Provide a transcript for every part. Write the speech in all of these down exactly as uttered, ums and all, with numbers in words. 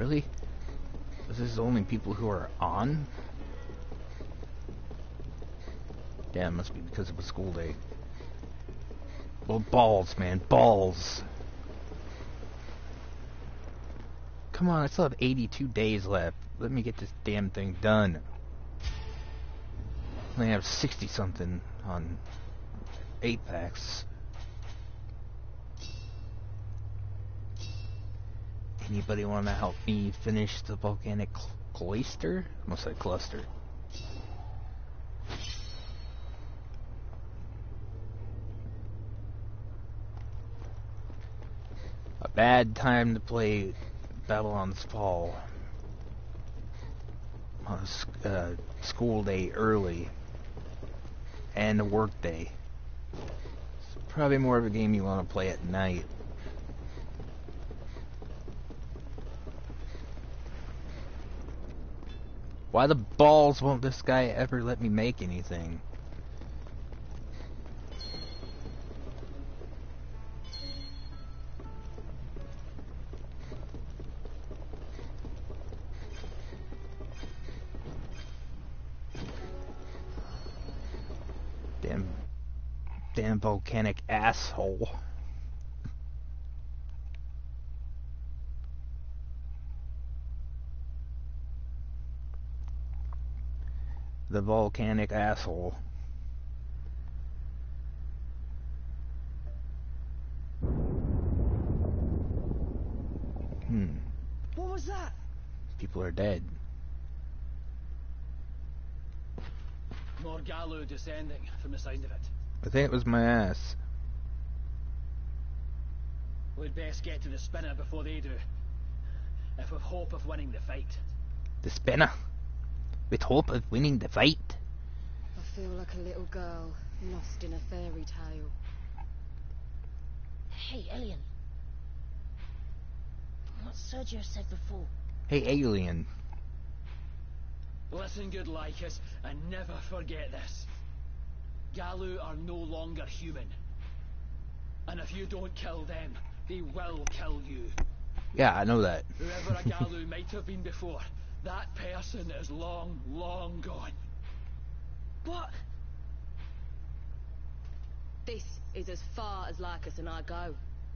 Really? This is only people who are on? Damn, must be because of a school day. Well, balls, man, balls. Come on, I still have eighty-two days left. Let me get this damn thing done. I only have sixty something on eight packs. Anybody want to help me finish the volcanic cl cloister? I almost said cluster. A bad time to play Babylons Fall. On a uh, school day early. And a work day. It's probably more of a game you want to play at night. Why the balls won't this guy ever let me make anything? Damn, damn volcanic asshole. The volcanic asshole. Hmm. What was that? People are dead. More Gallo descending from the sound of it. I think it was my ass. We'd best get to the spinner before they do. If we've hope of winning the fight. The spinner? With hope of winning the fight? I feel like a little girl lost in a fairy tale. Hey, alien. What Sergio said before. Hey, alien. Listen, good Lycus, and never forget this. Gallo are no longer human. And if you don't kill them, they will kill you. Yeah, I know that. Whoever a Gallo might have been before, that person is long, long gone. What? This is as far as Lycus and I go.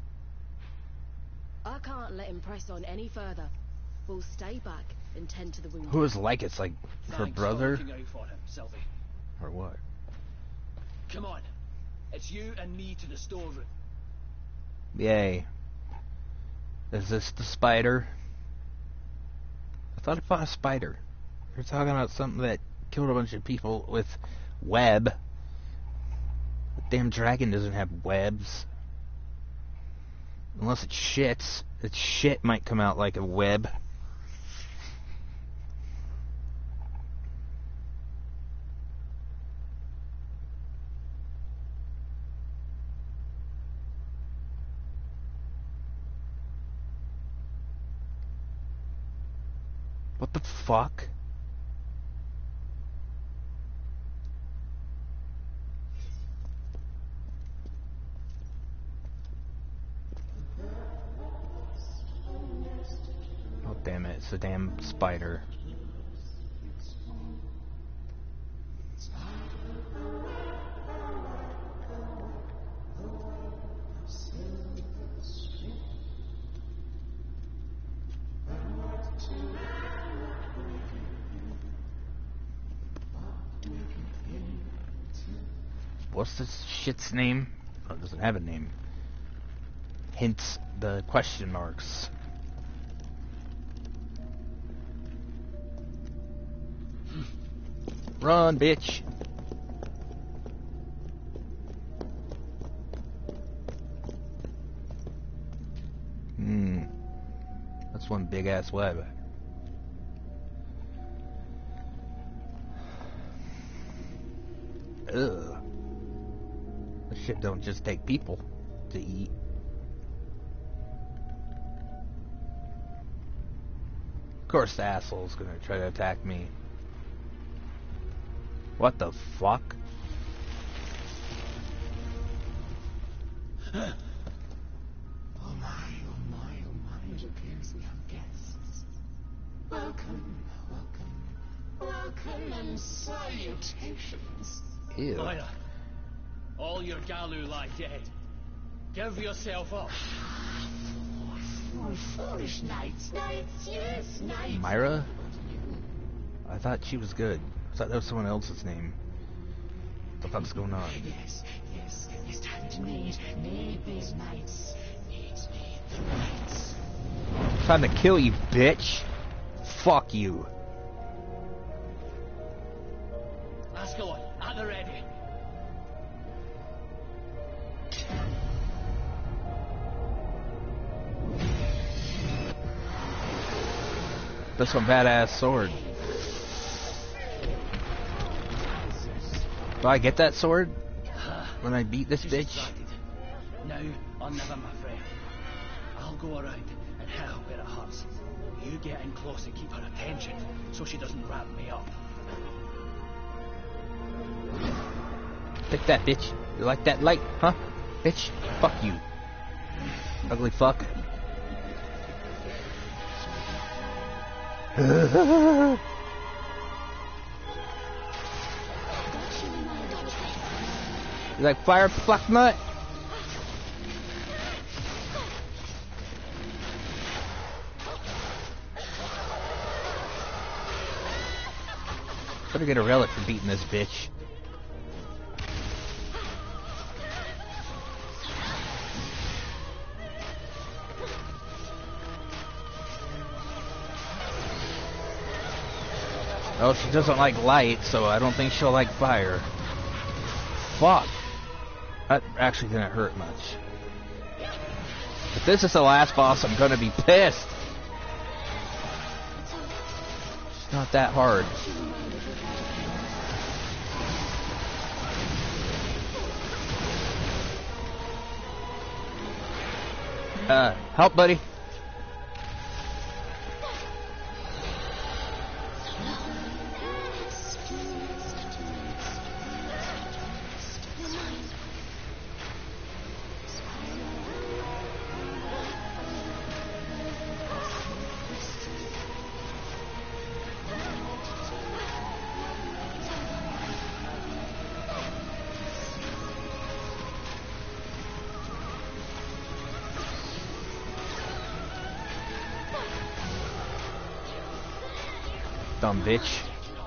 I can't let him press on any further. We'll stay back and tend to the wounded. Who is like it's like her Thanks brother? for looking out for him, Sylvie. Or what? Come on. It's you and me to the storeroom. Yay. Is this the spider? I thought I fought a spider. You're talking about something that killed a bunch of people with web. The damn dragon doesn't have webs. Unless it shits. Its shit might come out like a web. What the fuck? Oh damn it, it's a damn spider. What's this shit's name? Oh, it doesn't have a name. Hence the question marks. Run, bitch! Hmm. That's one big ass web. Ugh. This shit don't just take people to eat. Of course the asshole's gonna try to attack me. What the fuck? Oh my, oh my, oh my, it appears we have guests. Welcome, welcome, welcome and salutations. Ew. Myra, all your Galu lie dead. Give yourself up. Four foolish knights, knights, yes, knights. Myra? I thought she was good. I thought that was someone else's name. What the fuck's going on? Yes, yes, it's time to meet, meet these knights. Meet, meet the knights. Time to kill you, bitch. Fuck you. Ascalon, at the ready. That's some badass sword. Do I get that sword when I beat this She's bitch? distracted. Now or never, my friend. I'll go around and hit her where it hurts. You get in close and keep her attention so she doesn't wrap me up. Take that, bitch. You like that light, huh? Bitch, fuck you. Ugly fuck. You like fire, fuck nut? Better get a relic for beating this bitch. Oh, she doesn't like light, so I don't think she'll like fire. Fuck. That actually didn't hurt much. If this is the last boss, I'm gonna be pissed. It's not that hard. Uh, help, buddy. Dumb bitch.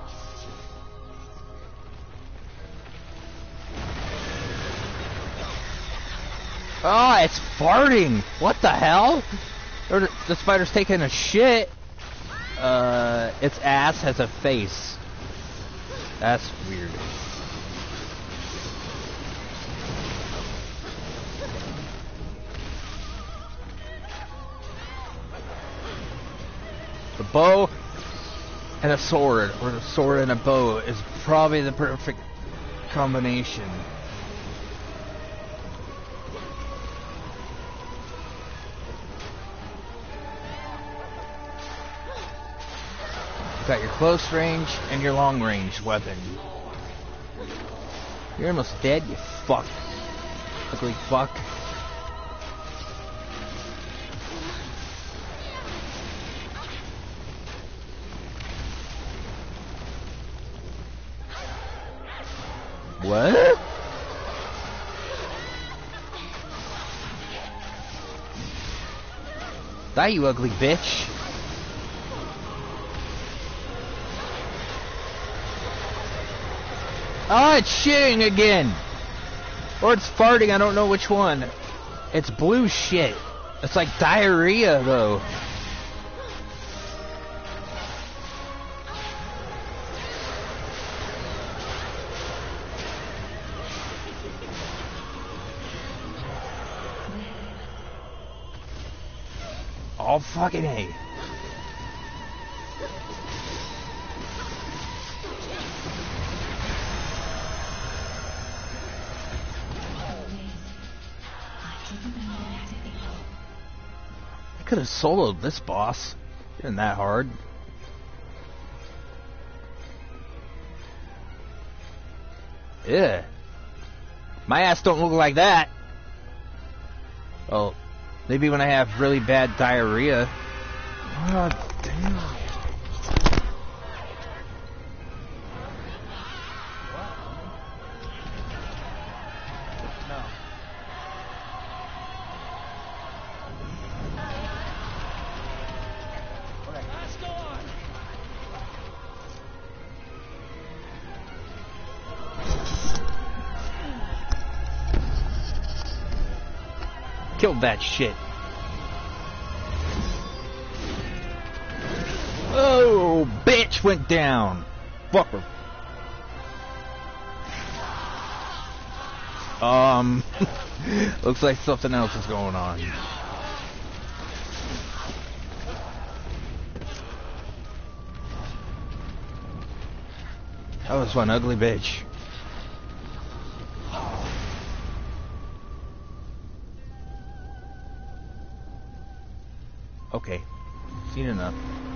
Oh, it's farting! What the hell? Or the, the spider's taking a shit. Uh, its ass has a face. That's weird. The bow and a sword, or a sword and a bow, is probably the perfect combination. You've got your close range and your long range weapon. You're almost dead, you fuck. Ugly fuck. What? Die, you ugly bitch. Oh, it's shitting again. Or it's farting, I don't know which one. It's blue shit. It's like diarrhea, though. Oh, fucking A. I could have soloed this boss. It isn't that hard. Yeah. My ass don't look like that. Oh. Maybe when I have really bad diarrhea. God damn. Killed that shit. Oh, bitch went down. Fuck her. Um, looks like something else is going on. That was one ugly bitch. Okay, seen enough.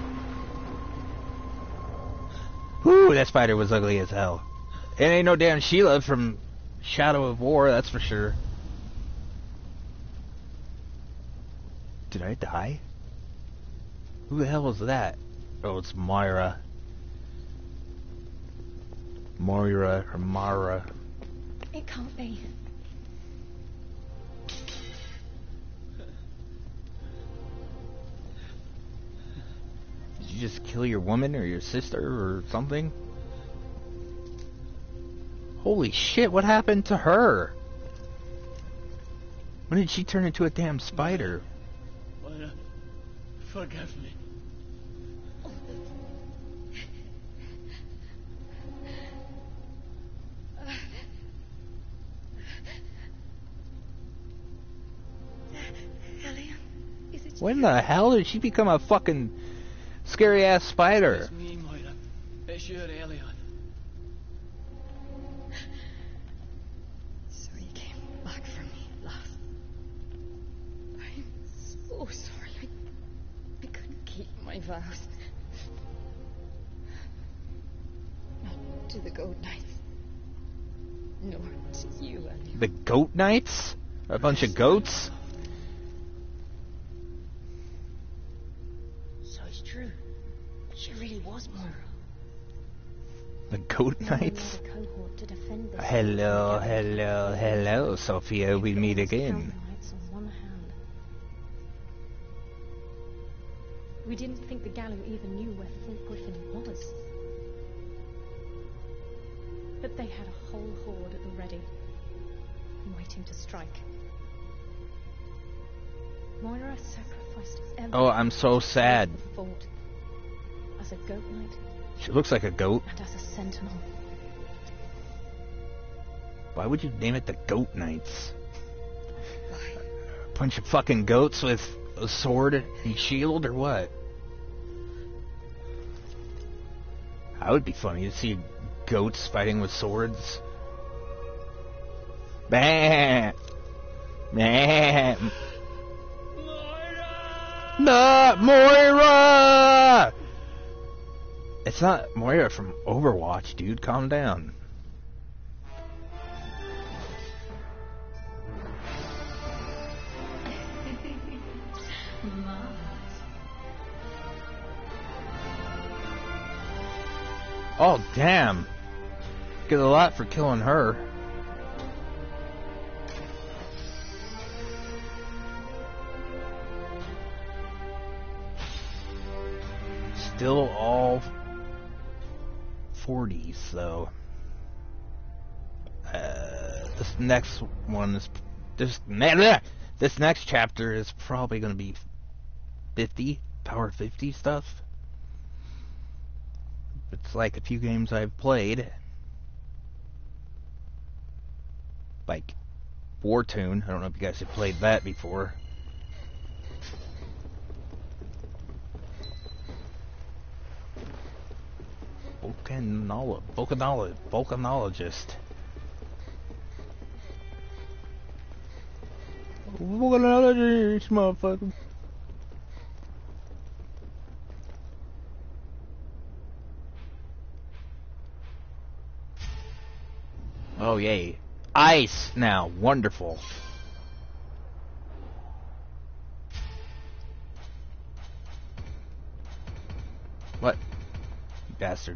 Whoo, that spider was ugly as hell. It ain't no damn Sheila from Shadow of War, that's for sure. Did I die? Who the hell was that? Oh, it's Moira. Moira or Mara. It can't be. Did you just kill your woman or your sister or something? Holy shit, what happened to her? When did she turn into a damn spider? Moira, forgive me. When the hell did she become a fucking scary ass spider? It's me, Moira. It's your Elion. So you came back for me last. I'm so sorry. I, I couldn't keep my vows. Not to the goat knights. Nor to you, Elion. The goat knights? A bunch of goats? True. She really was Moira. The goat knights? Hello, hello, hello, Sophia, we meet again. We didn't think the Gallo even knew where Fort Griffin was. But they had a whole horde at the ready, waiting to strike. Moira sacrificed everything. Oh, I'm so sad. Fort. As a goat knight. She looks like a goat. And as a sentinel. Why would you name it the Goat Knights? A bunch of fucking goats with a sword and shield or what? That would be funny to see goats fighting with swords. Bam! Bam! Not Moira! It's not Moira from Overwatch, dude. Calm down. Oh, damn. Get a lot for killing her. Still all forties, though. Uh, this next one is this this next chapter is probably going to be fifty, power fifty stuff. It's like a few games I've played, like Wartune. I don't know if you guys have played that before. Volcanolo volcanolo volcanologist. Volcanologist, motherfucker. Oh yay. Ice now, wonderful. What? You bastard.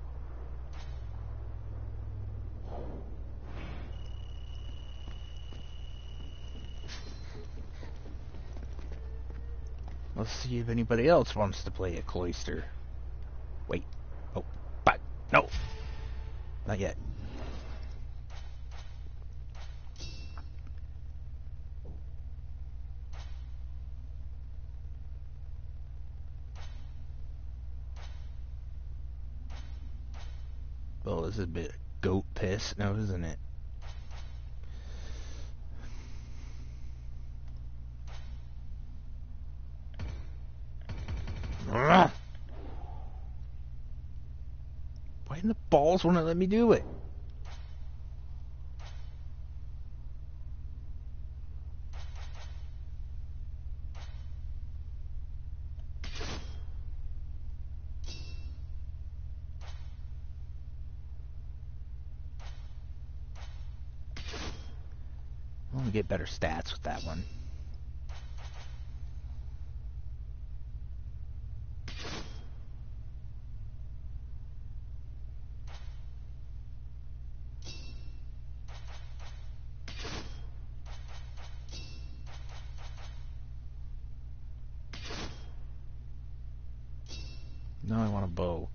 Let's see if anybody else wants to play a cloister. Wait. Oh, but no. Not yet. Oh, this is a bit goat piss now, isn't it? Why in the balls won't it let me do it? I'm gonna get better stats with that one. No, I want a bow.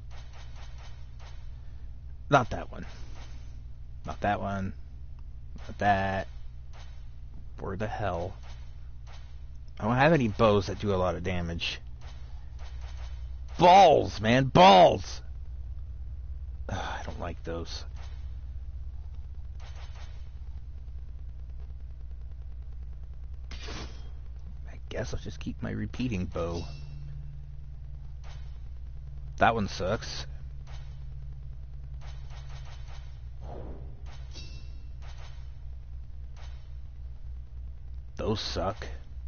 Not that one. Not that one. Not that. Where the hell? I don't have any bows that do a lot of damage. Balls, man, balls! Ugh, I don't like those. I guess I'll just keep my repeating bow. That one sucks. Those suck.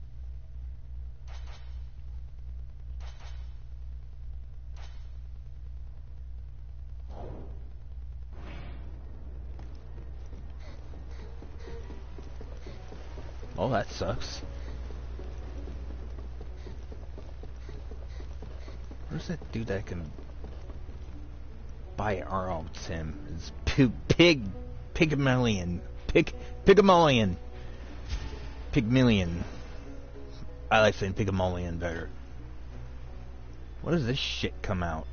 Oh, that sucks. Where's that dude that can buy arms him? It's pig, pig, Pygmalion, pig, Pygmalion, Pygmalion. I like saying Pygmalion better. What does this shit come out?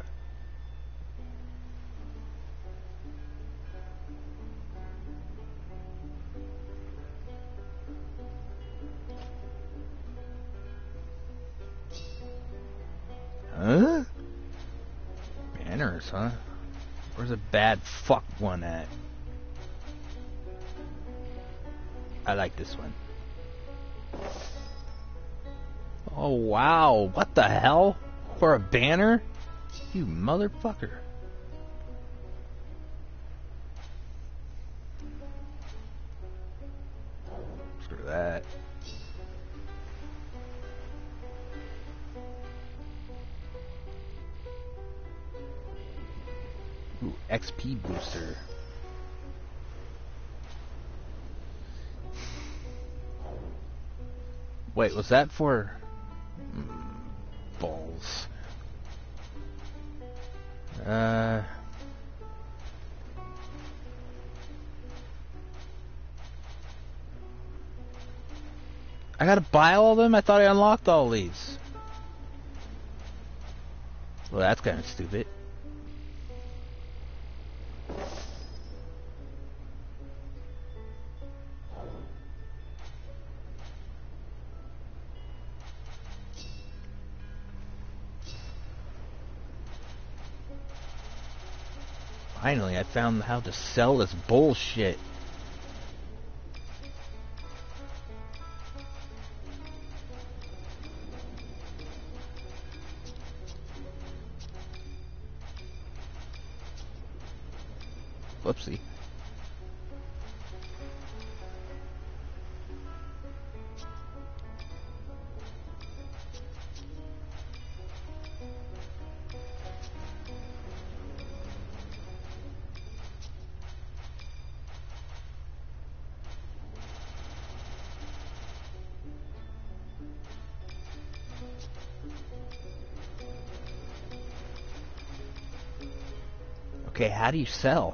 Huh? Banners, huh? Where's a bad fuck one at? I like this one. Oh wow, what the hell? For a banner? You motherfucker. Screw that. Ooh, X P booster. Wait, was that for mm, balls? Uh I gotta buy all of them? I thought I unlocked all these. Well, that's kind of stupid. Finally, I found how to sell this bullshit. Whoopsie. Okay, how do you sell?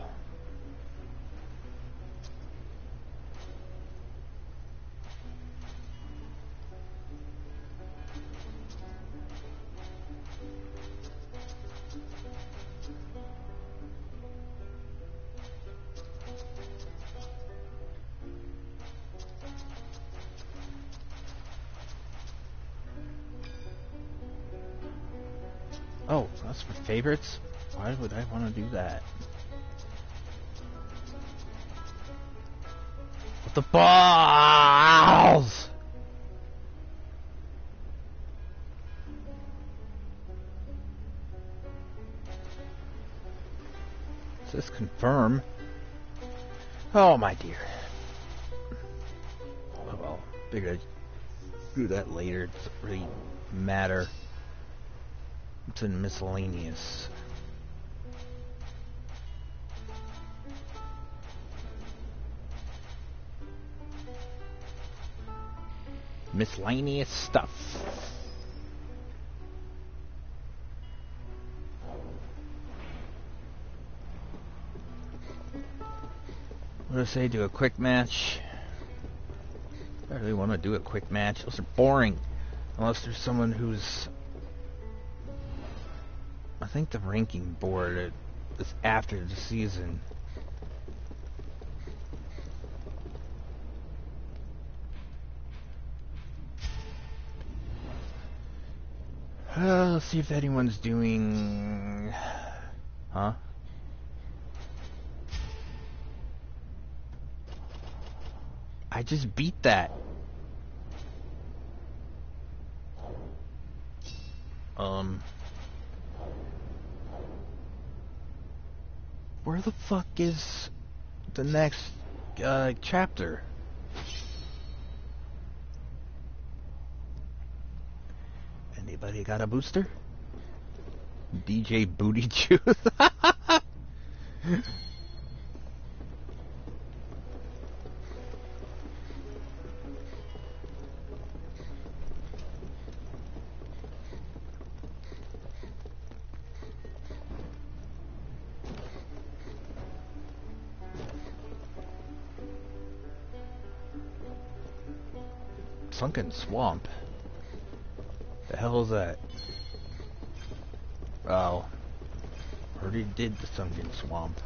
Oh, that's for favorites? Why would I want to do that? the balls! Does this confirm? Oh my dear. Oh well, figured I'd do that later. It doesn't really matter. It's in miscellaneous. Miscellaneous stuff. What do I say? Do a quick match. I really want to do a quick match. Those are boring. Unless there's someone who's... I think the ranking board is after the season. Uh, let's see if anyone's doing... Huh? I just beat that. Um... Where the fuck is the next uh, chapter? Anybody got a booster? D J Booty Juice. Sunken Swamp. The hell is that? Oh, already did the Sunken Swamp.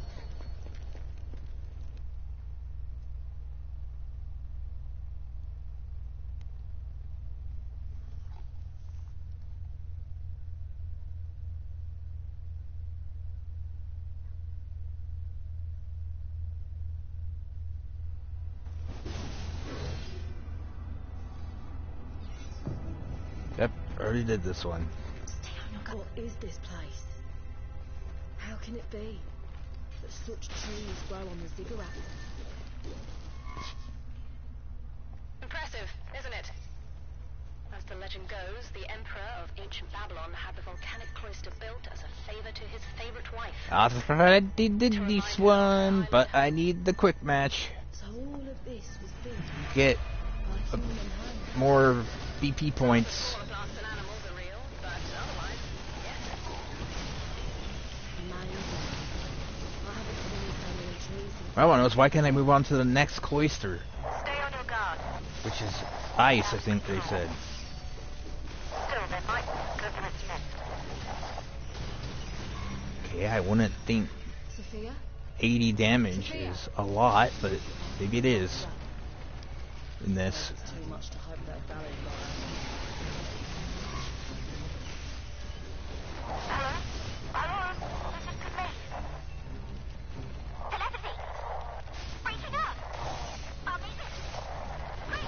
Yep, already did this one. What is this place? How can it be that such trees grow on the ziggurat? Impressive, isn't it? As the legend goes, the Emperor of ancient Babylon had the volcanic cloister built as a favor to his favorite wife. I already did this one, but I need the quick match. So all of this was built Get by uh, human hands. more B P points. Plants and animals are real, but otherwise, yes. Amazing. I haven't seen so many trees since What I want to know is why can't I move on to the next cloister? Stay on your guard. Which is ice, I think they said. Still, there might be good next. Okay, I wouldn't think Sophia? eighty damage is a lot, but maybe it is. In this. It's too much to hope that a gallery got Hello? Hello? This is me. Telepathy. Reaching out. I'll need it. Please.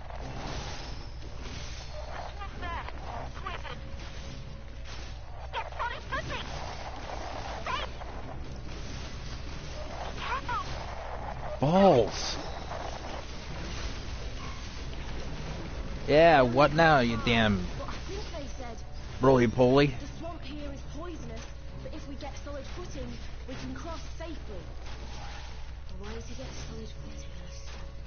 That's not fair. Who is it? Get solid footing. Safe. Be careful. Balls! Yeah, what now, you damn But I think they said roly-poly? the swamp here is poisonous, but if we get solid footing, we can cross safely. The way to get solid footing is...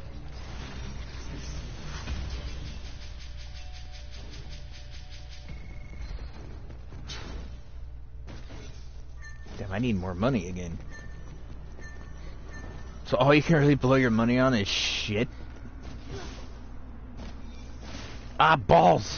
Damn, I need more money again. So all you can really blow your money on is shit? Ah, balls!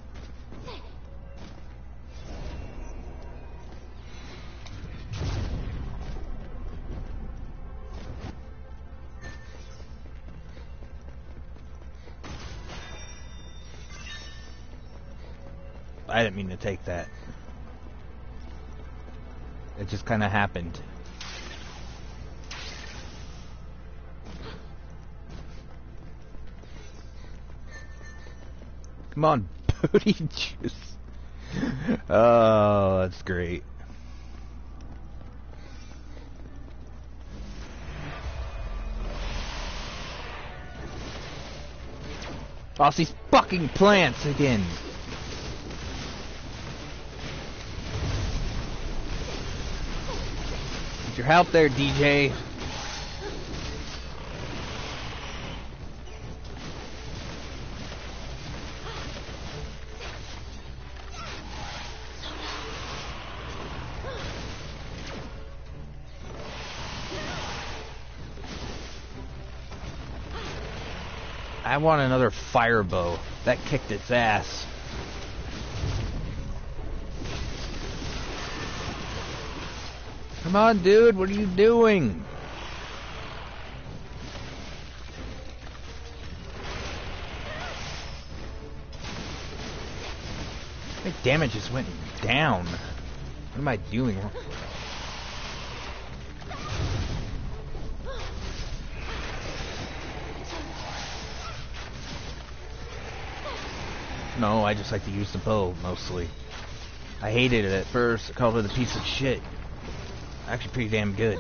I didn't mean to take that. It just kind of happened. Come on, booty juice. Oh, that's great. Oh, it's these fucking plants again. Need your help there, D J. I want another fire bow. That kicked its ass. Come on, dude. What are you doing? My damage just went down. What am I doing? No, I just like to use the bow, mostly. I hated it at first. I called it a piece of shit. Actually pretty damn good.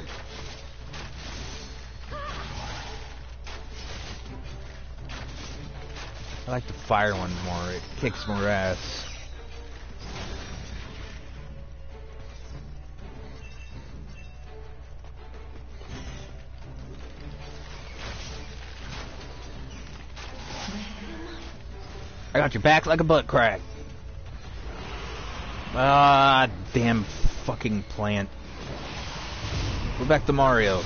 I like the fire one more. It kicks more ass. I got your back like a butt crack. Ah, damn fucking plant. We're back to Mario.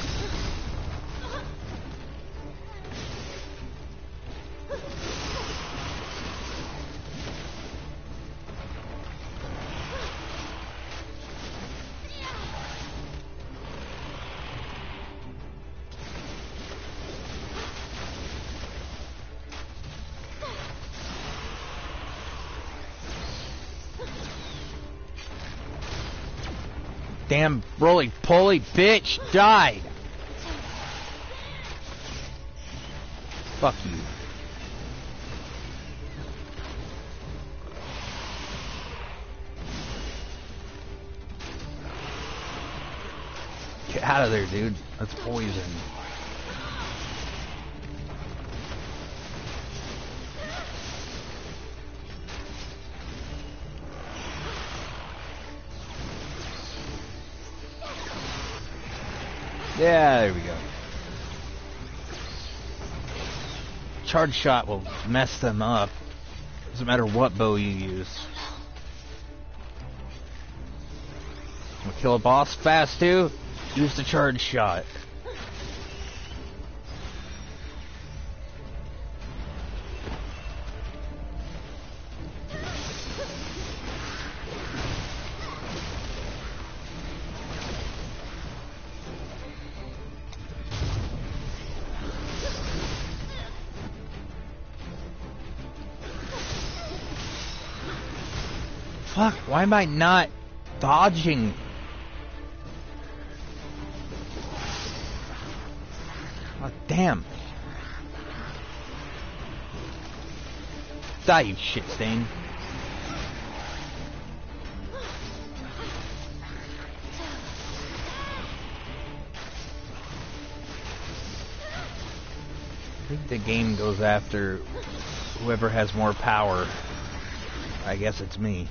Damn roly-poly bitch died. Fuck you. Get out of there, dude. That's poison. Yeah, there we go. Charge shot will mess them up. Doesn't matter what bow you use. Want to kill a boss fast too? Use the charge shot. Fuck, why am I not dodging? Oh, damn. Die, you shit stain. I think the game goes after whoever has more power. I guess it's me.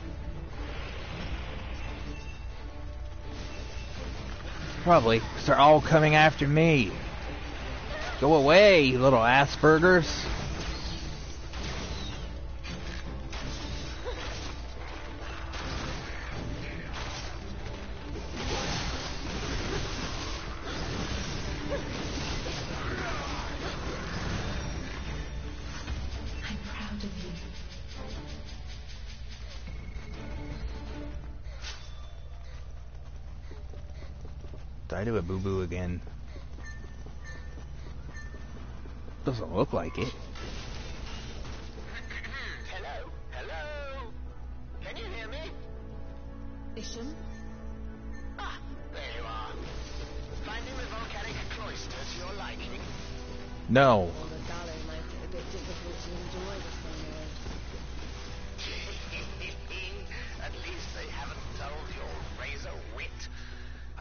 Probably, because they're all coming after me. Go away, you little Aspergers. I'm proud of you. Did I do a boo-boo again? Doesn't look like it. Hello? Hello? Can you hear me? Isham? Ah, there you are. Finding the volcanic cloister to your liking? No. Well, the Dale might be a bit difficult to enjoy this one, though.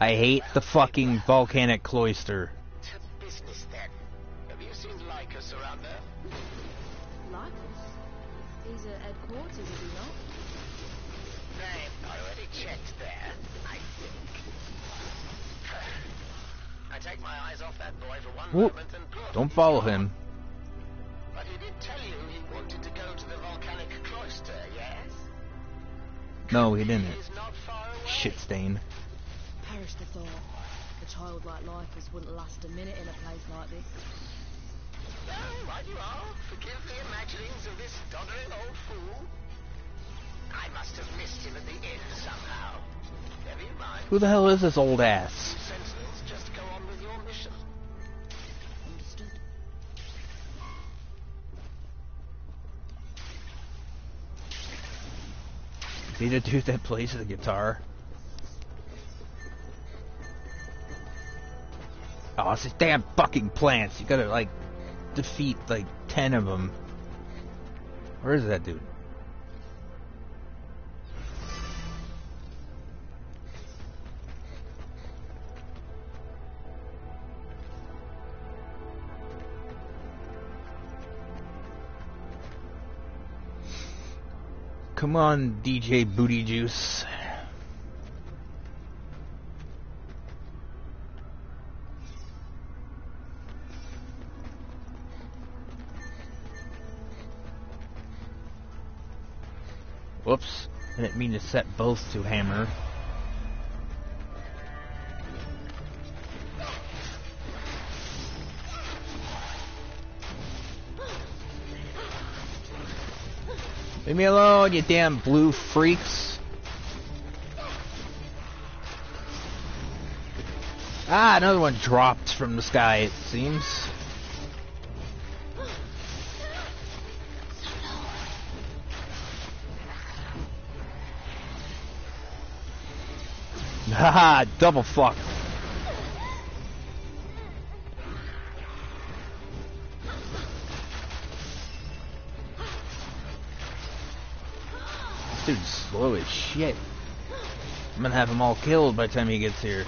I hate the fucking volcanic cloister. To business then. Have you seen Lycus around there? Lycus? He's at headquarters, is he not? They've already checked there, I think. I take my eyes off that boy for one Whoop. moment and poof, Don't he's follow gone. him. But he did tell you he wanted to go to the volcanic cloister, yes? No, he didn't. He's not far away. Shit stain. Perish the thought. A child like Lycus wouldn't last a minute in a place like this. Oh, right you are. Forgive the imaginings of this doddering old fool. I must have missed him at the end somehow. Never you mind. Who the hell is this old ass? Sentinels, just go on with your mission. Understood. Is he the dude that plays the guitar? Oh, it's these damn fucking plants. You gotta, like, defeat, like, ten of them. Where is that dude? Come on, D J Booty Juice. Whoops. I didn't mean to set both to hammer. Leave me alone, you damn blue freaks. Ah, another one dropped from the sky, it seems. Haha, double fuck. This dude's slow as shit. I'm gonna have him all killed by the time he gets here.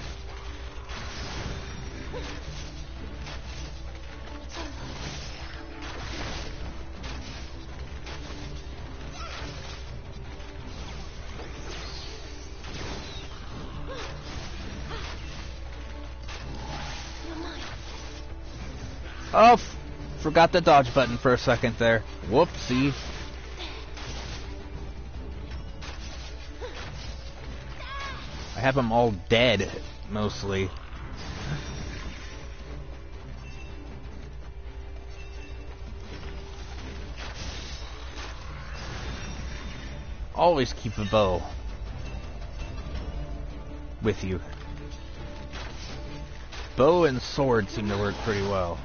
Oh, f forgot the dodge button for a second there. Whoopsie. I have them all dead, mostly. Always keep a bow with you. Bow and sword seem to work pretty well.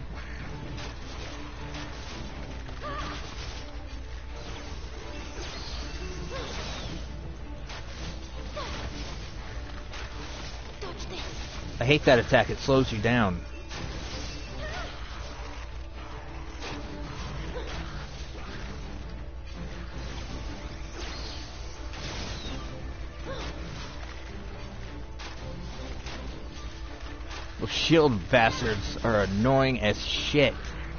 I hate that attack, it slows you down. Those shield bastards are annoying as shit.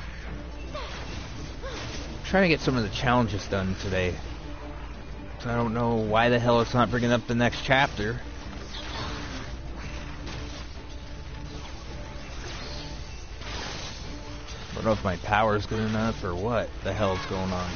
I'm trying to get some of the challenges done today. So I don't know why the hell it's not bringing up the next chapter. I don't know if my power's good enough or what the hell's going on.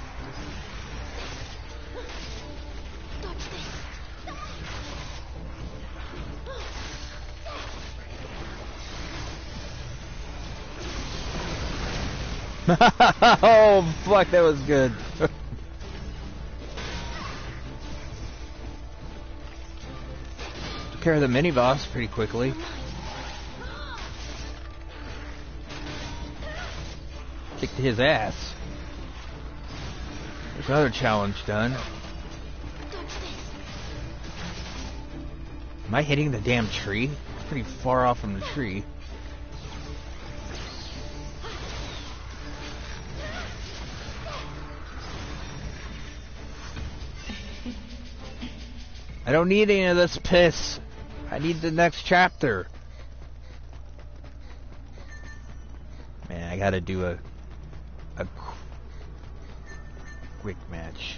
Oh fuck, that was good. Took care of the mini boss pretty quickly. Kicked his ass. There's another challenge done. Am I hitting the damn tree? It's pretty far off from the tree. I don't need any of this piss. I need the next chapter. Man, I gotta do a a qu quick match.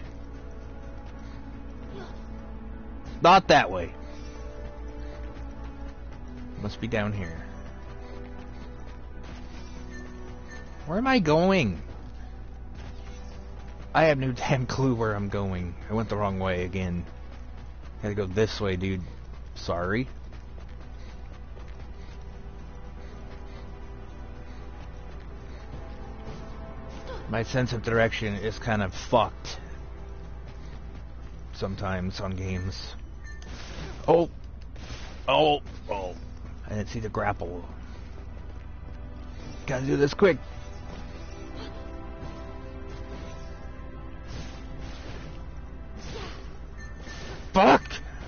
Not that way. Must be down here. Where am I going? I have no damn clue where I'm going. I went the wrong way again. Gotta go this way, dude. Sorry. My sense of direction is kind of fucked sometimes on games. Oh! Oh! Oh! I didn't see the grapple. Gotta do this quick. Fuck!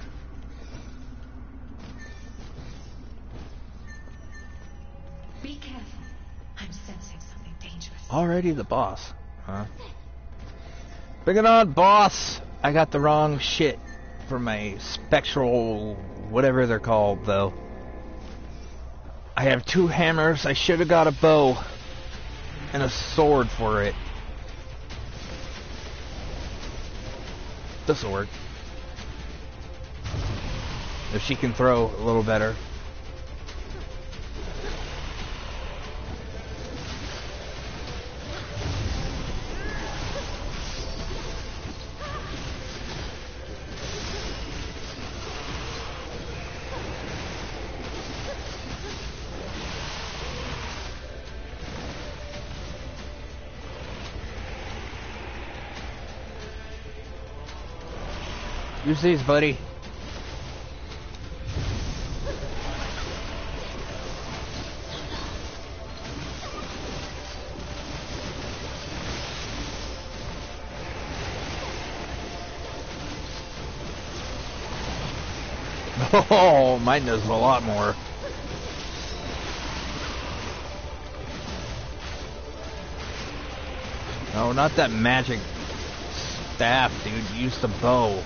Be careful. I'm sensing something dangerous. Already the boss, huh? Bring it on, boss! I got the wrong shit for my spectral... whatever they're called, though. I have two hammers. I should have got a bow. And a sword for it. This'll work. If she can throw a little better. Use these, buddy. Oh, mine does a lot more. No, not that magic staff, dude. Use the bow.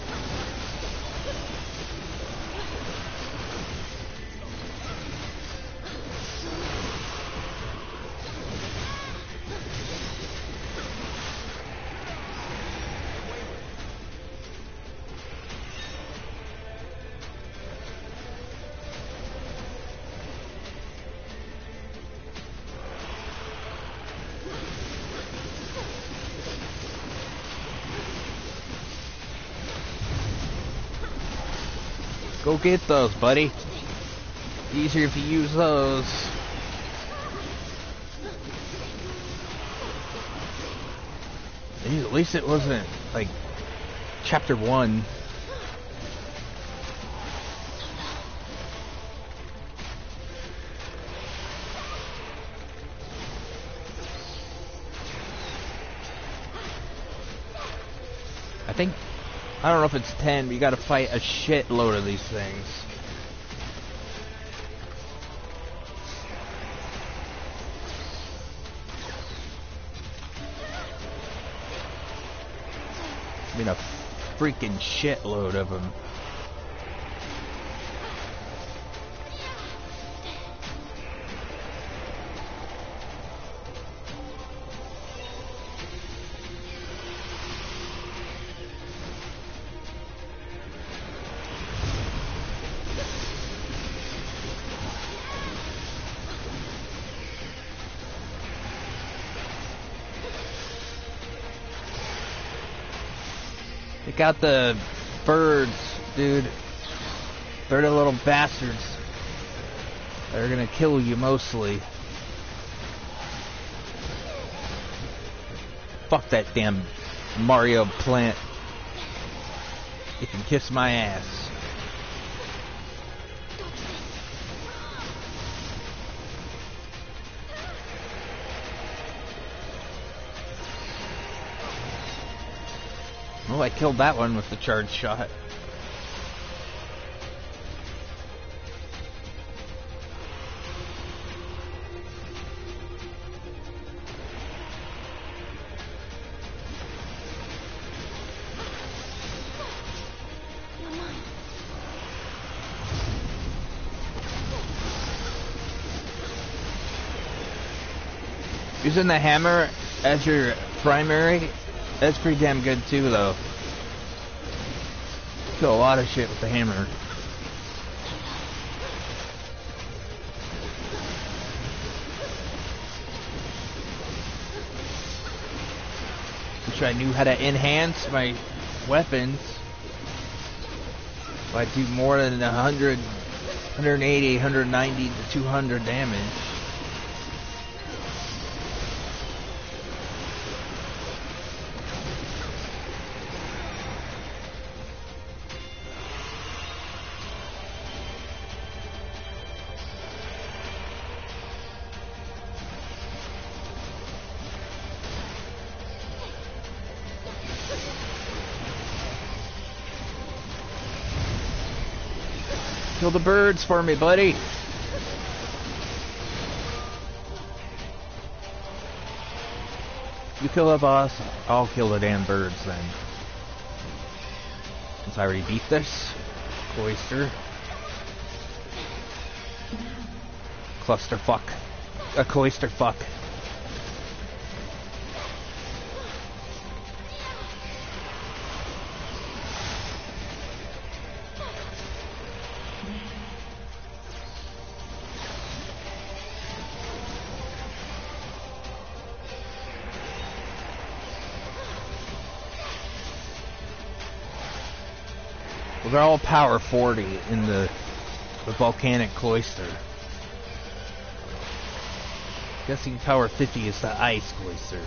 Go get those, buddy. Easier if you use those. At least it wasn't like chapter one. I think, I don't know if it's ten, but you gotta fight a shitload of these things. I mean, a freaking shitload of them. Take out the birds, dude. They're the little bastards. They're gonna kill you mostly. Fuck that damn Mario plant. You can kiss my ass. Oh, I killed that one with the charge shot. Using the hammer as your primary, that's pretty damn good too, though. Kill a lot of shit with the hammer. Wish I knew how to enhance my weapons. If I do more than one hundred, one eighty, one ninety to two hundred damage. Kill the birds for me, buddy. You kill the boss, I'll kill the damn birds then. Since I already beat this. Cloister. Clusterfuck. A cloister fuck. They're all power forty in the, the volcanic cloister. Guessing power fifty is the ice cloister.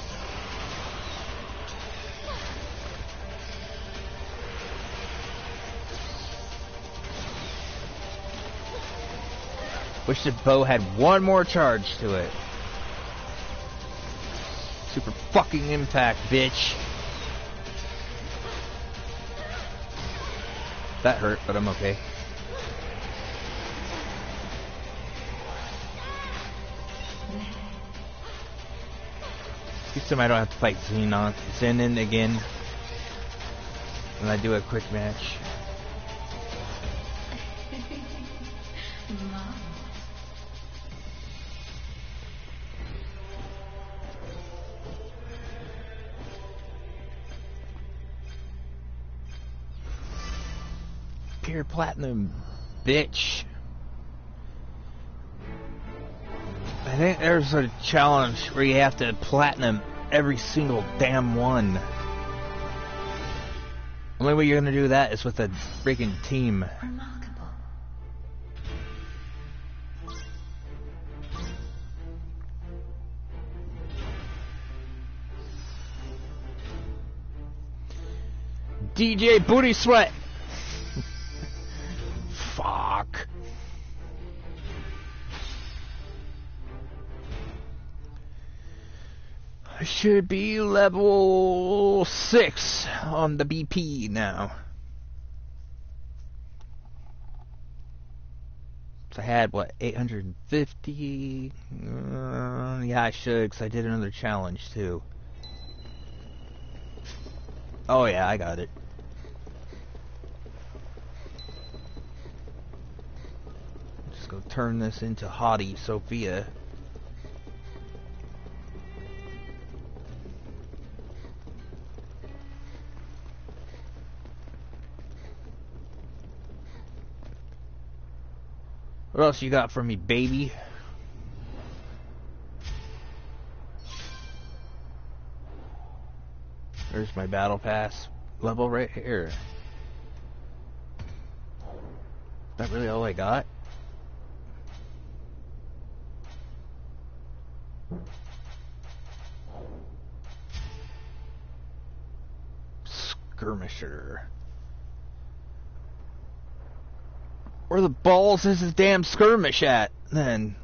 Wish the bow had one more charge to it. Super fucking impact, bitch. That hurt, but I'm okay. This time I don't have to fight Xenon, Zenon again when I do a quick match. Pure platinum, bitch. I think there's a challenge where you have to platinum every single damn one. Only way you're gonna do that is with a freaking team. Remarkable. D J Booty Sweat. Fuck. I should be level six on the B P now. So I had, what, eight hundred fifty? Uh, yeah, I should, because I did another challenge, too. Oh, yeah, I got it. Just go turn this into Hottie Sophia. What else you got for me, baby? There's my battle pass level right here. Is that really all I got? Skirmisher. Where the balls is this damn skirmish at, then?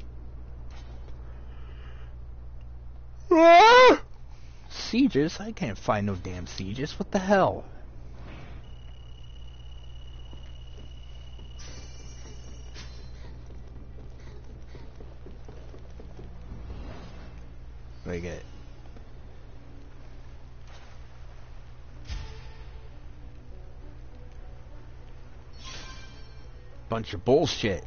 Ah! Sieges? I can't find no damn sieges. What the hell? What do I get? Bunch of bullshit.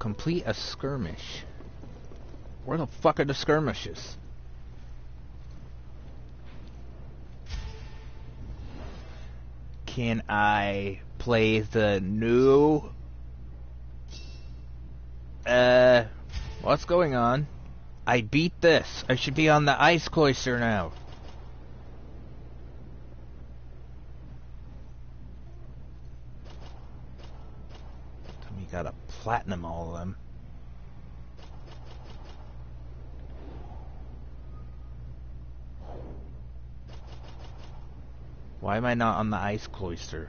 Complete a skirmish. Where the fuck are the skirmishes? Can I play the new... Uh... What's going on? I beat this. I should be on the ice cloister now. Tell me you gotta platinum all of them. Why am I not on the ice cloister?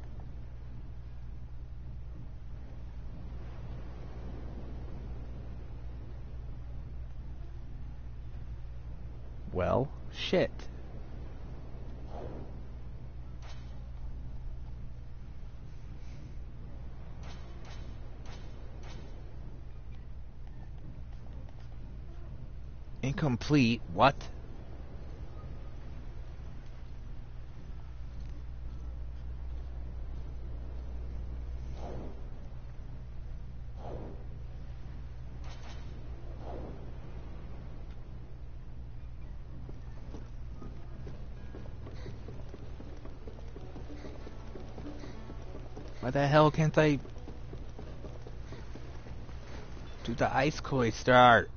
Well, shit. Incomplete. What? Why the hell can't I do the ice cloister?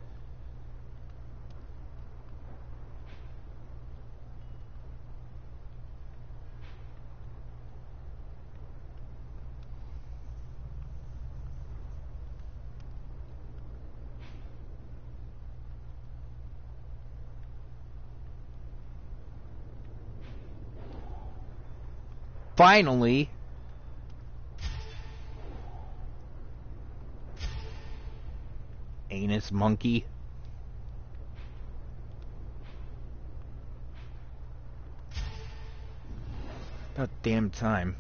Finally! Anus monkey. About damn time.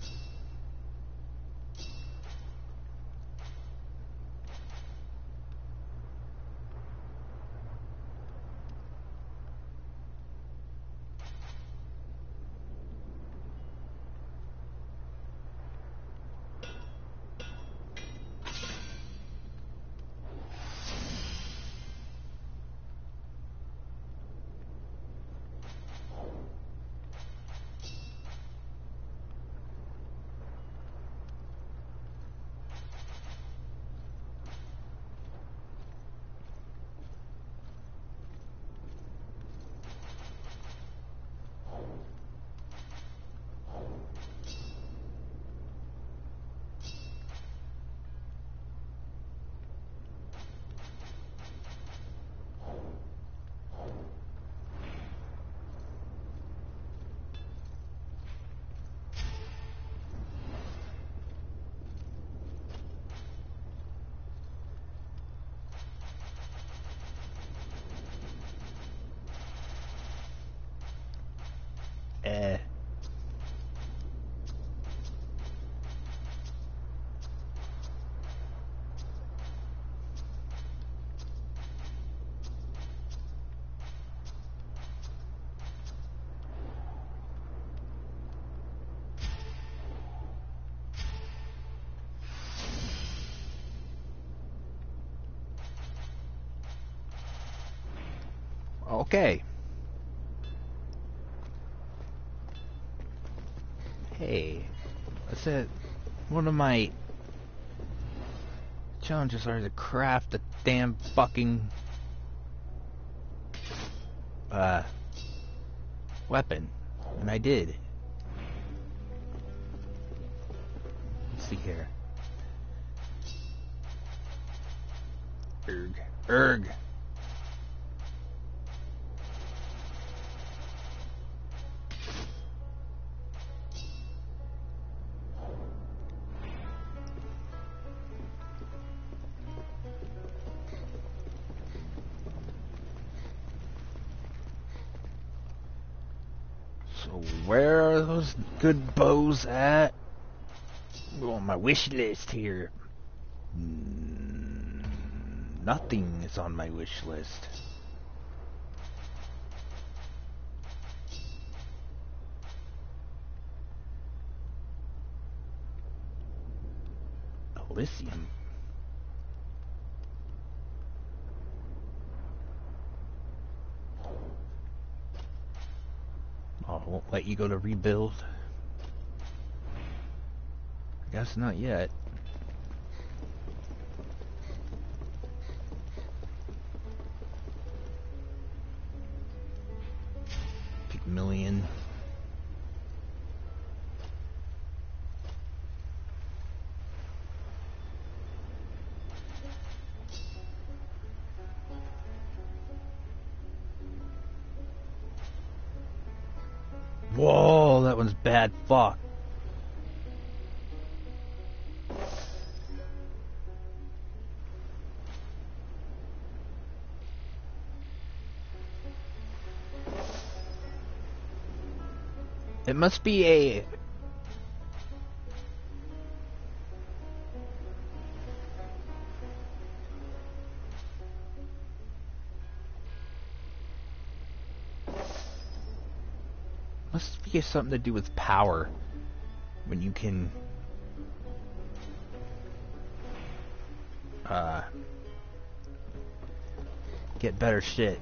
Eh. Okay. Hey, I said one of my challenges are to craft a damn fucking uh weapon, and I did. Let's see here. Erg, erg. So where are those good bows at? Go on my wish list here. Mm, nothing is on my wish list. Elysium. let you go to rebuild? I guess not yet. Million. Whoa, that one's bad fuck. It must be a... Must be something to do with power. When you can... Uh... Get better shit.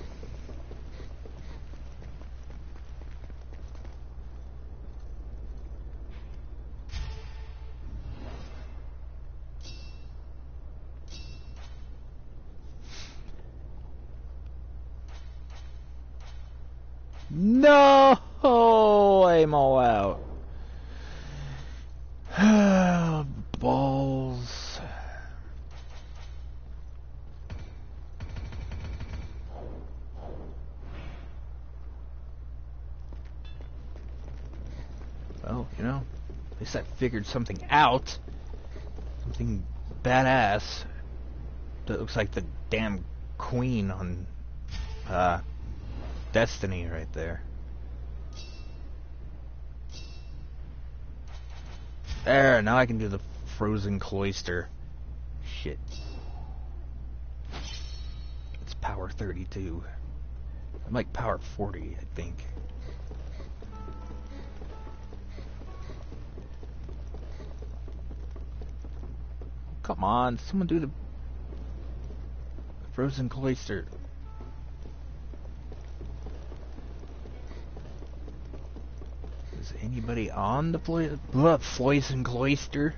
No, I'm all out. Balls. Well, you know, at least I figured something out. Something badass. That looks like the damn queen on, uh... Destiny right there. There, now I can do the frozen cloister. Shit. It's power thirty-two. I'm like power forty, I think. Come on, someone do the frozen cloister. Is anybody on the plo uh, frozen cloister?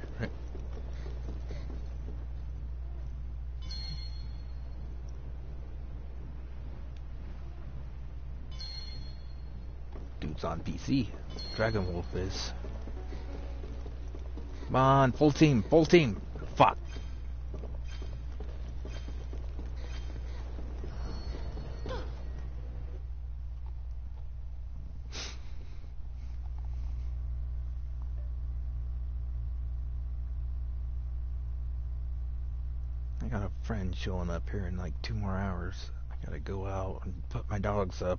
Dude's on P C. Dragon Wolf is. Come on, full team, full team. Fuck. I got a friend showing up here in like two more hours. I gotta go out and put my dogs up.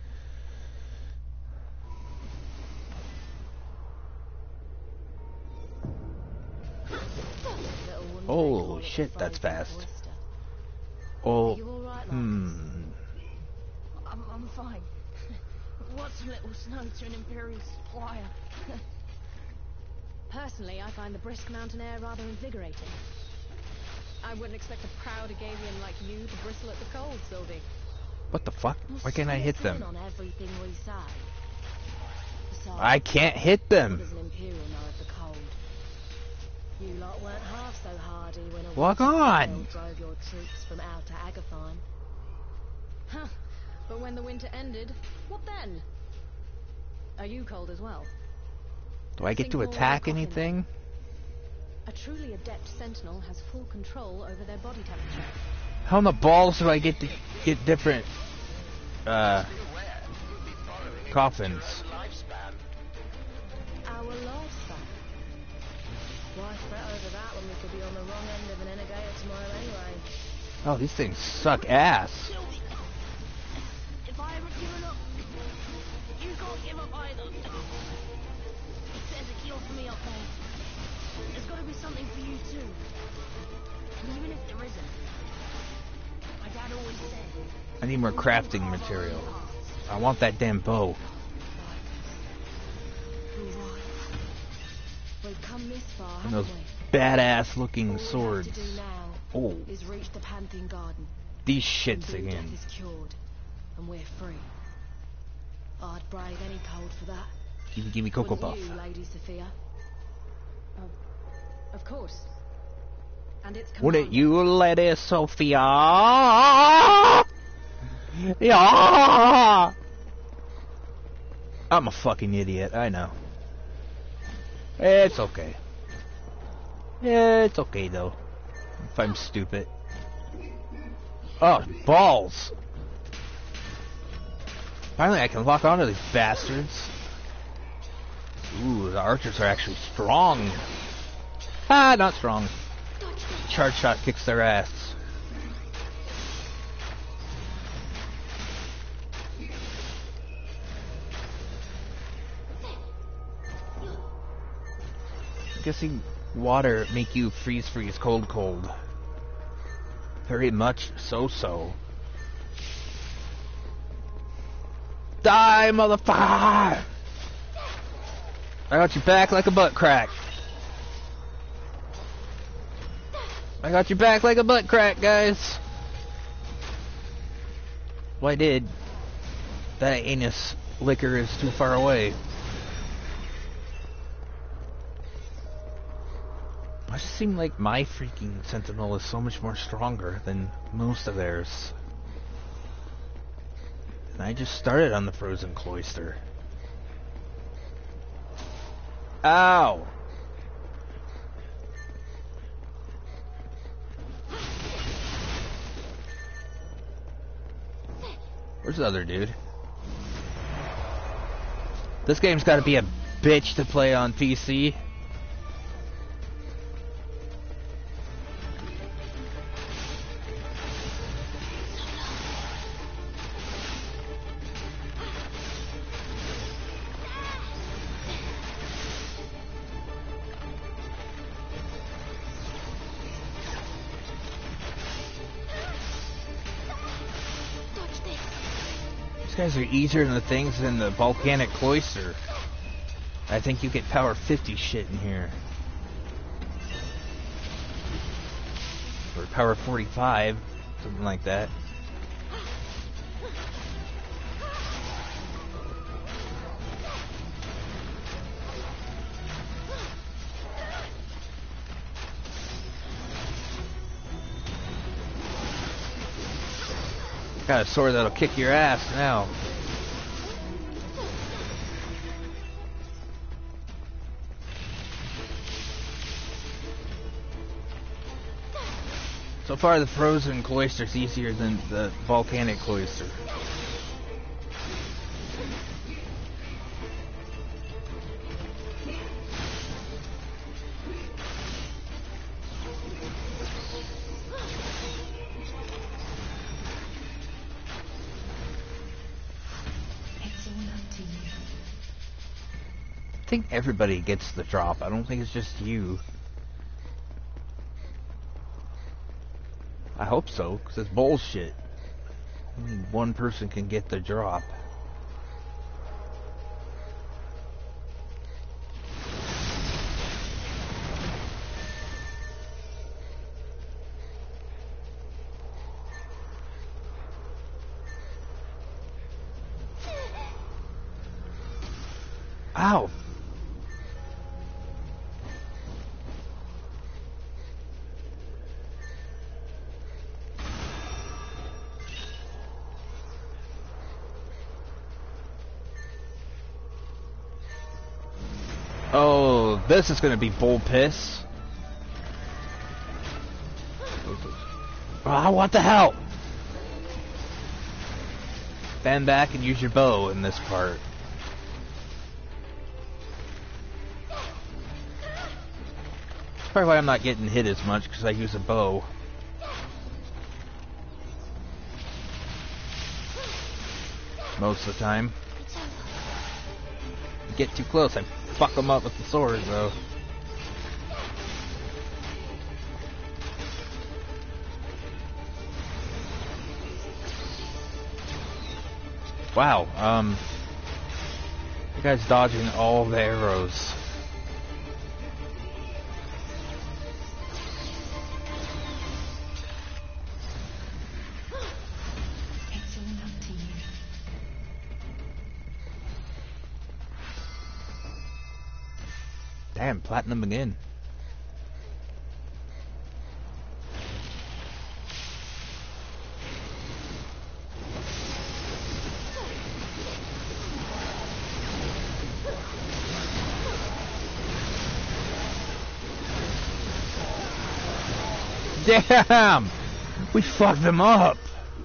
Oh shit, that's fast. Oh, hmm. I'm, I'm fine. What's a little snow to an imperial squire? Personally, I find the brisk mountain air rather invigorating. I wouldn't expect a proud Agavian like you to bristle at the cold, Sylvie. What the fuck? Why can't I hit them? On everything we say. Besides, I can't hit them. what does an imperial know of the cold? You lot weren't half so hardy when a Walk winter on. gale drove your troops from outer Agathine. Huh. But when the winter ended, what then? Are you cold as well? Do I get to attack anything? A truly adept sentinel has full control over their body temperature. How in the balls do I get to get different uh coffins? Our lifespan. Why fret over that when we could be on the wrong end of an Energator tomorrow anyway? Oh, these things suck ass. If I haven't given up, you can't give up either. There's a cure for me up there. There's got to be something for you too. And even if there isn't, my dad always said... I need more crafting material. I want that damn bow. We've come this far, And those haven't we? badass looking All we have swords. to do now Oh, is reach the Pantheon Garden. these And shits Blue again. Death is cured, and we're free. I'd brave any cold for that. Give me, give me Cocoa Puff. Wouldn't you, Lady Sophia? Oh, of course. And it's Wouldn't commanded. you, Lady Sophia? Yeah. I'm a fucking idiot, I know. It's okay. It's okay though. If I'm stupid. Oh, balls! Finally I can lock onto these bastards. Ooh, the archers are actually strong. Ah, not strong. Charge shot kicks their ass. I'm guessing water make you freeze freeze cold cold. Very much so so. Die, motherfucker! I got your back like a butt crack. I got your back like a butt crack, guys. Well, I did. That anus liquor is too far away. I just seem like my freaking sentinel is so much more stronger than most of theirs. And I just started on the frozen cloister. Ow! Where's the other dude? This game's gotta be a bitch to play on P C. These guys are easier than the things in the volcanic cloister. I think you get power fifty shit in here. Or power forty-five, something like that. Got a sword that'll kick your ass now. So far the frozen cloister's easier than the volcanic cloister. I think everybody gets the drop. I don't think it's just you. I hope so, because it's bullshit. Only one person can get the drop. Ow! Oh, this is gonna be bull piss. Ah, what the hell? Stand back and use your bow in this part. That's probably why I'm not getting hit as much, because I use a bow. Most of the time. You get too close, I fuck them up with the sword, though. Wow, um... the guy's dodging all the arrows. Damn, platinum again. Damn! We fucked them up!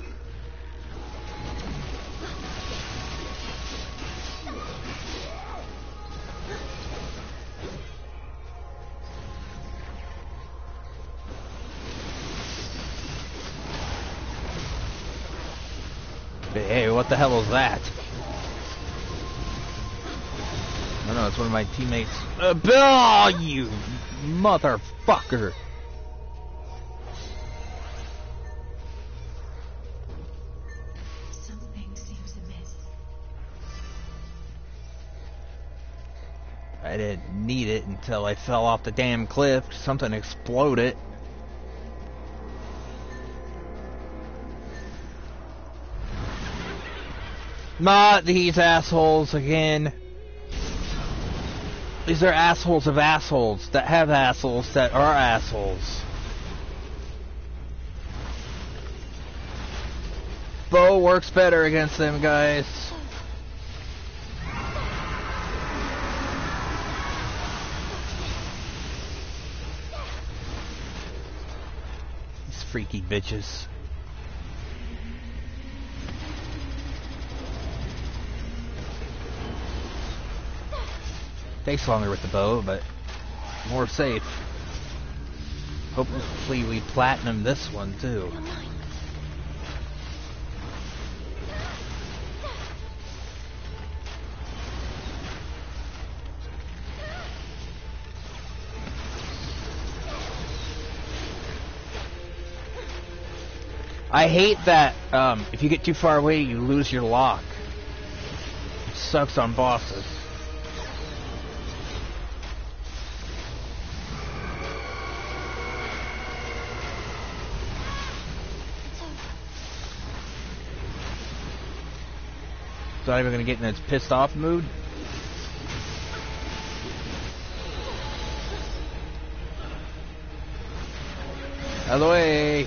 Hey, what the hell is that? Oh no, it's one of my teammates. Uh, Bill, you motherfucker! Something seems amiss. I didn't need it until I fell off the damn cliff. Something exploded. Not these assholes again. These are assholes of assholes that have assholes that are assholes. Bow works better against them, guys. These freaky bitches. Takes longer with the bow, but more safe. Hopefully we platinum this one too. I hate that um, if you get too far away you lose your lock. It sucks on bosses. Not even gonna get in its pissed off mood. Out of the way.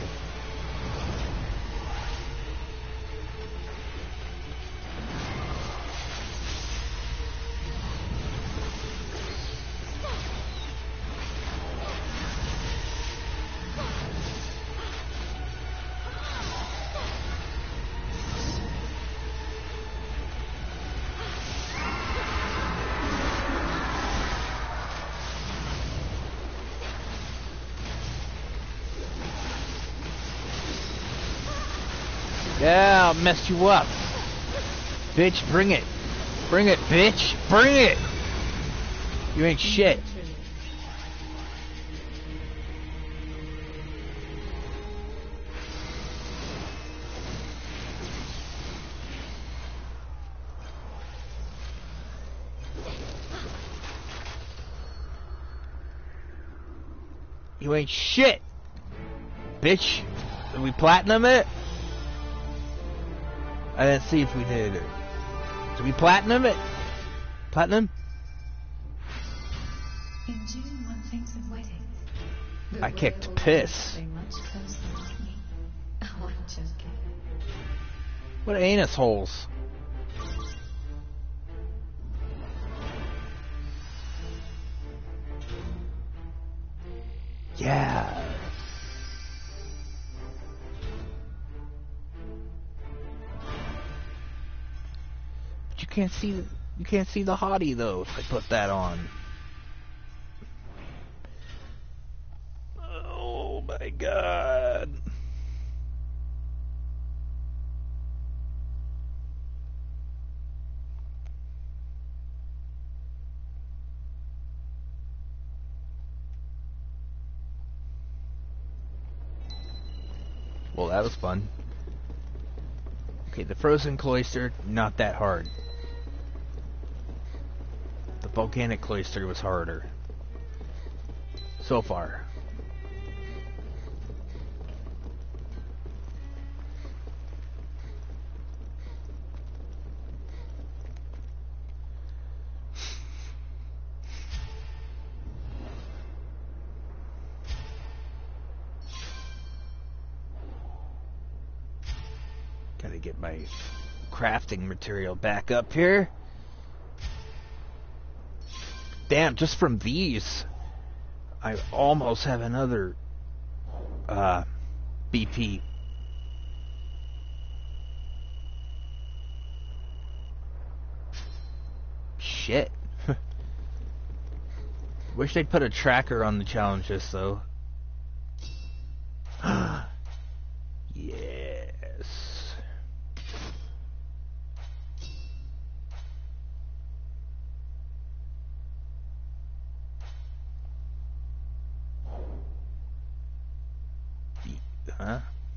Yeah, I'll mess you up. Bitch, bring it. Bring it, bitch. Bring it. You ain't shit. You ain't shit. Bitch. Did we platinum it? I didn't see if we did. Did we platinum it? Platinum? In June, one thinks of weddings. I kicked piss. Much closer with me. Oh, I'm joking. What anus holes? Yeah. You can't see the, you can't see the hottie though if I put that on. Oh my god. Well, that was fun. Okay, the frozen cloister, not that hard. The volcanic cloister was harder. So far. get my crafting material back up here. Damn, just from these, I almost have another uh, B P. Shit. Wish they'd put a tracker on the challenges, though. Yes. Huh?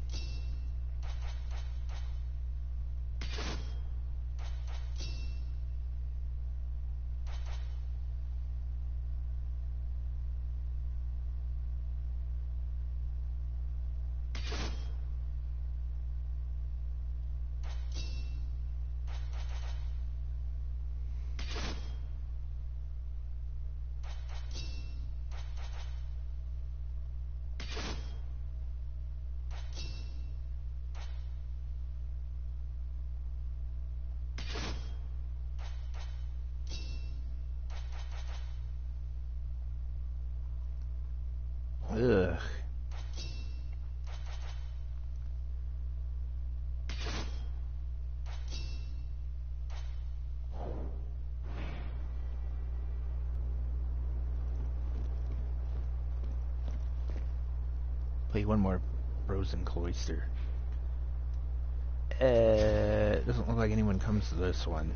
Ugh. Play one more frozen cloister. Uh, it doesn't look like anyone comes to this one.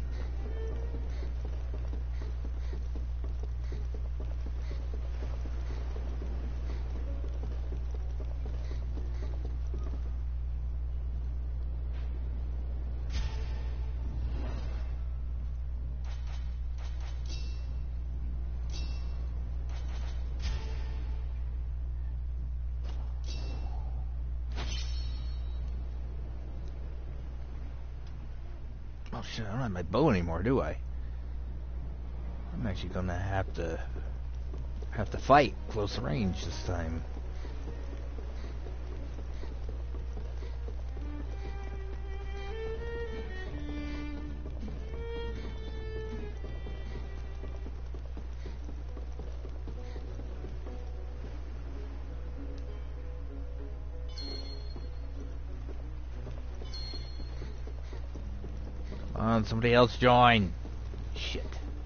Oh shit, I don't have my bow anymore, do I? I'm actually gonna have to have to fight close range this time. Come on, somebody else join. Shit.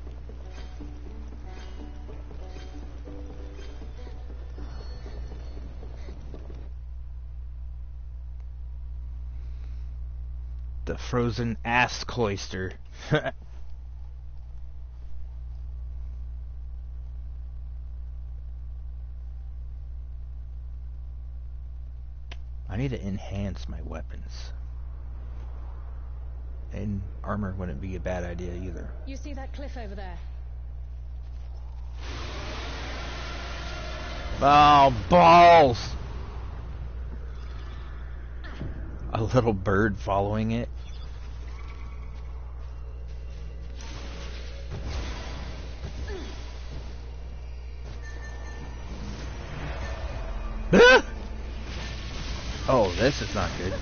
The frozen ass cloister. I need to enhance my weapons. And armor wouldn't be a bad idea either. You see that cliff over there? Oh, balls! A little bird following it. Ah! Oh, this is not good.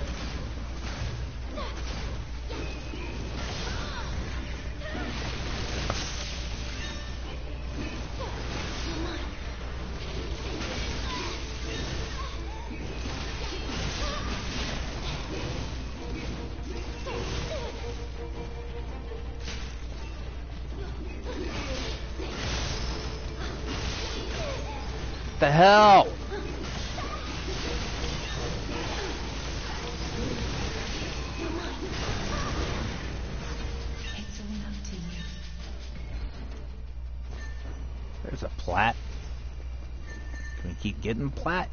The hell? It's all up to you. There's a plat. Can we keep getting plat?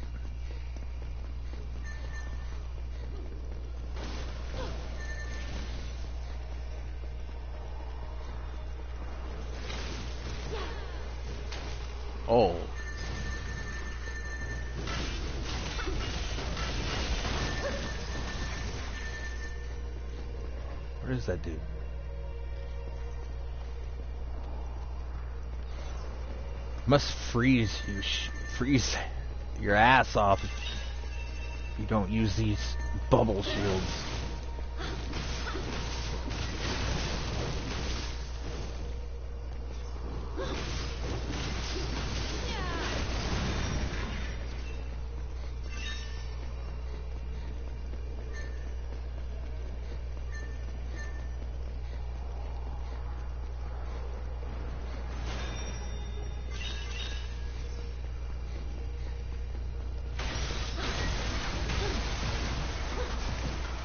Oh. What does that do? Must freeze you, sh freeze your ass off if you don't use these bubble shields.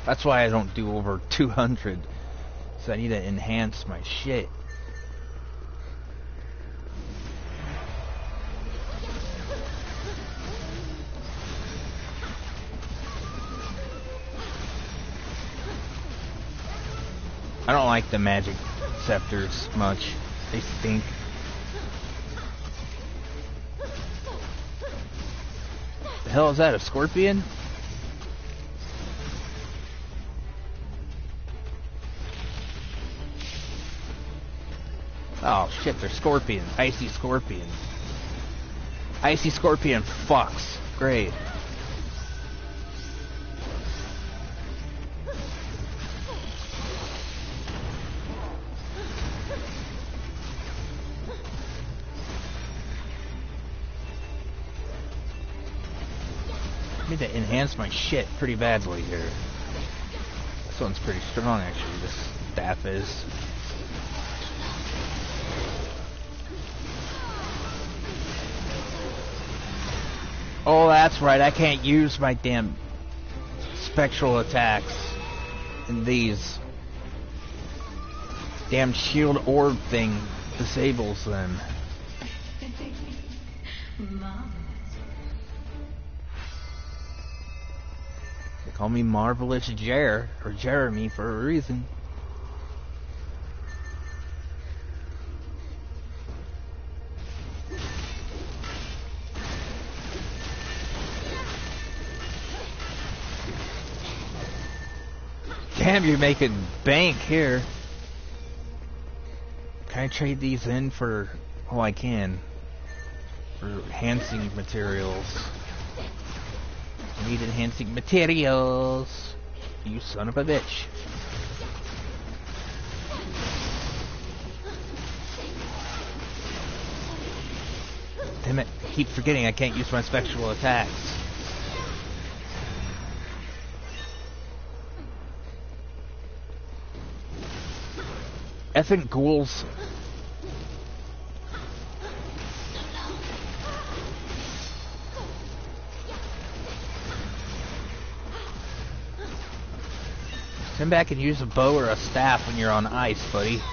That's why I don't do over two hundred. So I need to enhance my shit. I don't like the magic scepters much. They stink. The hell is that? A scorpion? Oh shit, they're scorpions. Icy scorpion. Icy scorpion fucks. Great. I need to enhance my shit pretty badly here. This one's pretty strong actually, this staff is. Oh, that's right, I can't use my damn spectral attacks in these. Damn shield orb thing disables them. They call me Marvelous Jer, or Jeremy for a reason. Damn, you're making bank here. Can I trade these in for... Oh, I can. For enhancing materials. I need enhancing materials. You son of a bitch. Damn it, I keep forgetting I can't use my spectral attacks. Effing ghouls. Come back and use a bow or a staff when you're on ice, buddy.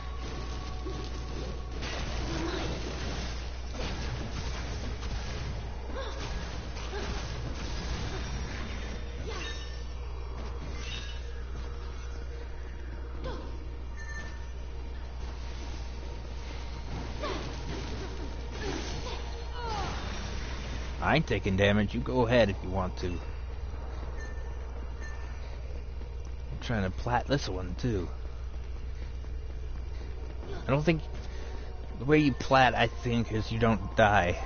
I ain't taking damage. You go ahead if you want to. I'm trying to plat this one too. I don't think the way you plat, I think, is you don't die.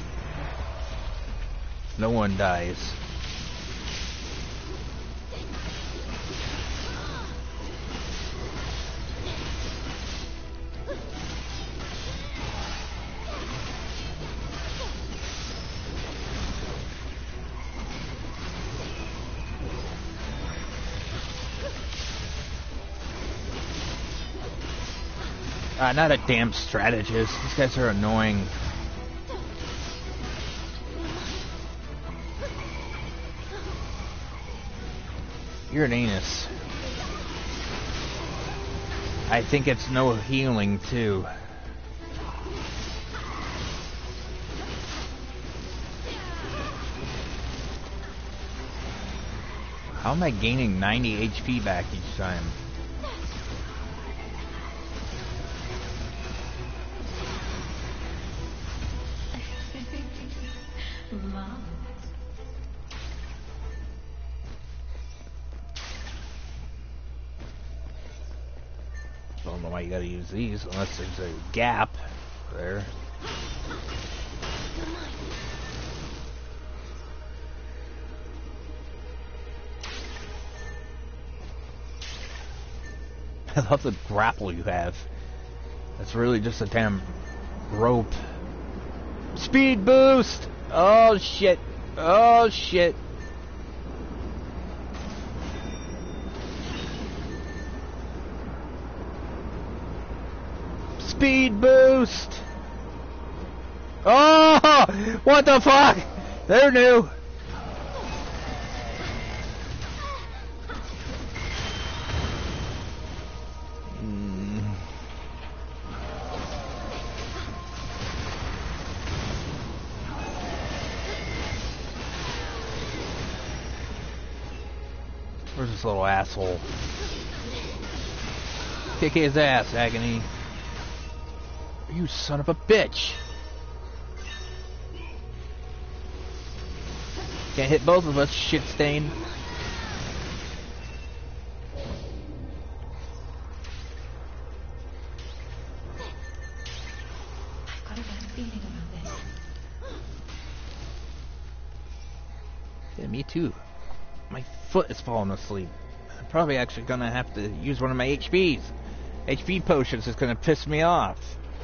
No one dies. Uh, not a damn strategist. These guys are annoying. You're an anus. I think it's no healing, too. How am I gaining ninety H P back each time? Don't know why you gotta use these unless there's a gap there. I love the grapple you have. That's really just a damn rope. Speed boost! Oh shit. Oh shit. Speed boost! Oh! What the fuck? They're new. Where's this little asshole? Kick his ass, Agony. You son of a bitch! Can't hit both of us, shit stain. I've got a bad feeling about this. Yeah, me too. My foot is falling asleep. I'm probably actually gonna have to use one of my H Ps. H P potions is gonna piss me off.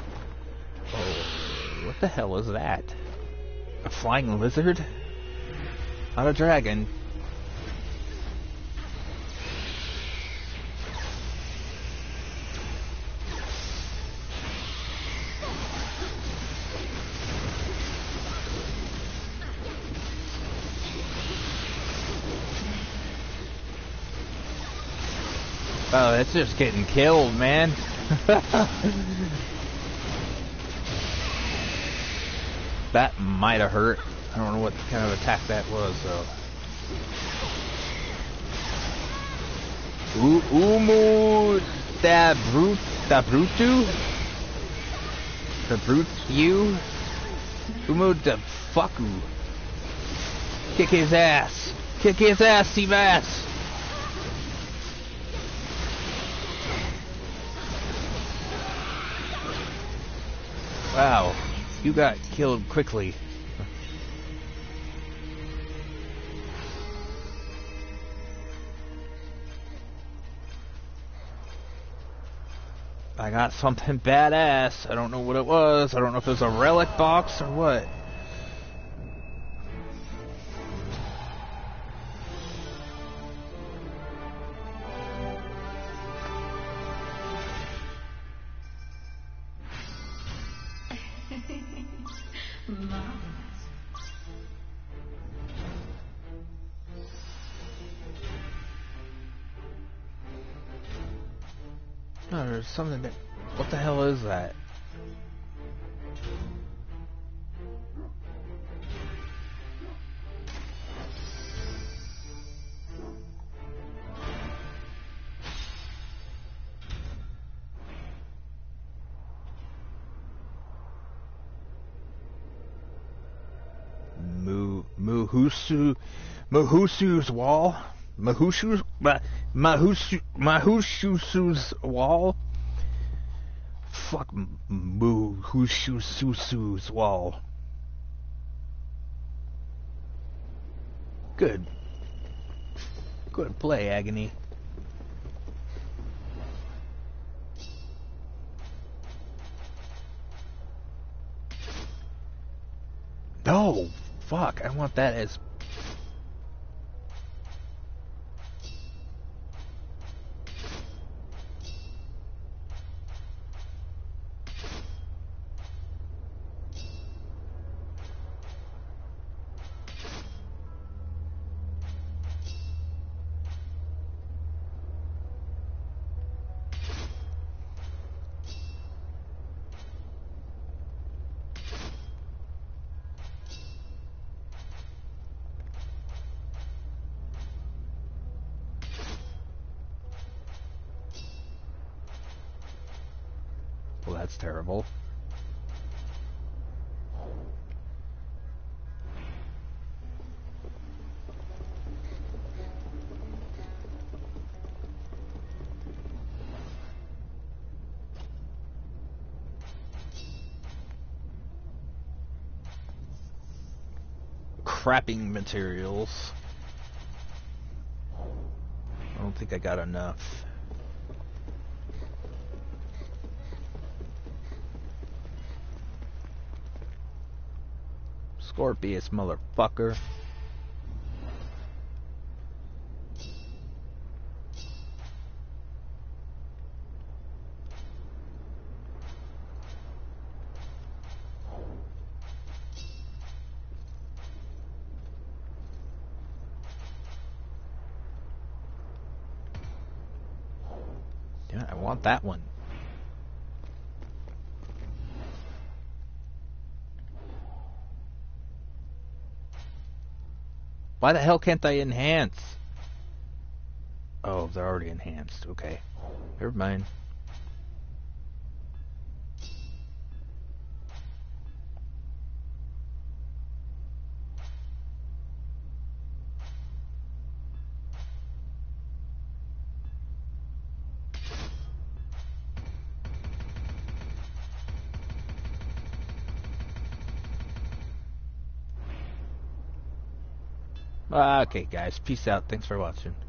Oh, what the hell is that? A flying lizard? Not a dragon. Oh, that's just getting killed, man. That might have hurt. I don't know what kind of attack that was, though. U Umu da brute da brutu? The brute you? Umu da fucku. Kick his ass. Kick his ass, Steve ass. Wow, you got killed quickly. I got something badass. I don't know what it was. I don't know if it was a relic box or what. Oh, there's something that... What the hell is that? Mu... Muhusu... Muhusu's wall? Mahushu's... Ma, Mahusu... Mahushu's wall? Fuck Muhushu's wall. Good. Good play, Agony. No! Fuck, I want that as... Well, that's terrible. Crapping materials. I don't think I got enough. Scorpius, motherfucker. Damn it, I want that one. Why the hell can't I enhance? Oh, they're already enhanced. Okay. Never mind. Okay, guys. Peace out. Thanks for watching.